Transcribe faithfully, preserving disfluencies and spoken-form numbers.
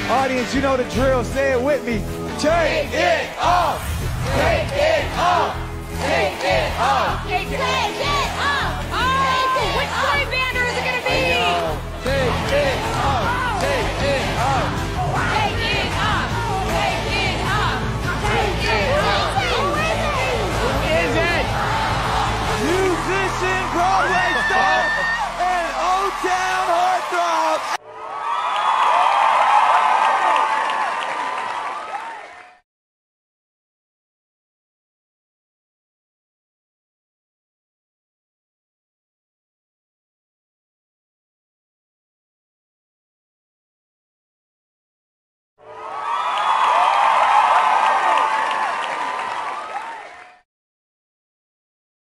Audience, you know the drill. Say it with me. Take it off. Take it off. Take it off. Take it off.